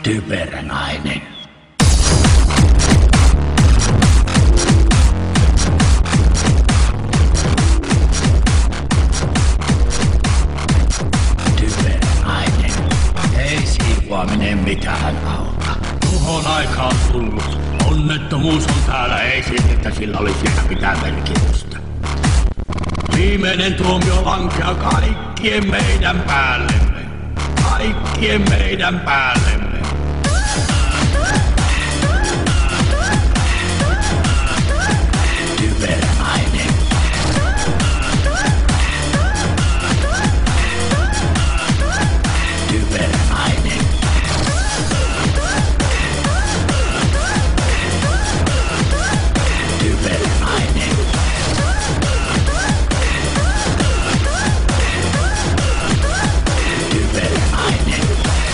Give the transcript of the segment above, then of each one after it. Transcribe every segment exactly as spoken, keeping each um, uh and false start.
Typerä nainen. Typerä nainen. Ei siivoaminen mitään auta. Tuhon aika on tullut. Onnettomuus on täällä, ei siitä, että sillä oli siellä mitään merkitystä. Viimeinen tuomio lankeaa kaikkien meidän päällemme. Kaikkien meidän päällemme. Typerä nainen. Typerä nainen. Typerä nainen. Typerä nainen.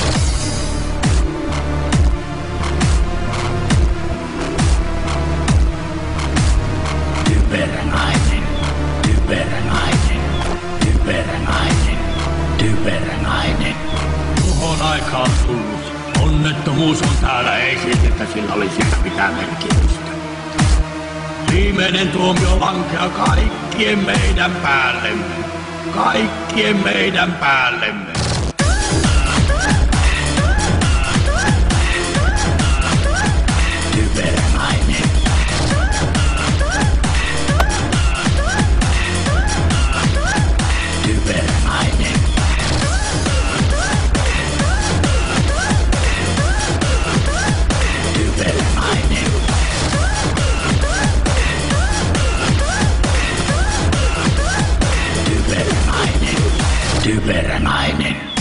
Typerä nainen. Typerä nainen. Typerä nainen. Typerä nainen. Tuhon aika on tullut. Onnettomuus on täällä, ei siitä, että sillä oli siellä mitään merkitystä. Viimeinen tuomio lankeaa kaikkien meidän päällemme. Kaikkien meidän päällemme. Typerä nainen. Typerä nainen. Typerä nainen. Typerä nainen. Typerä nainen.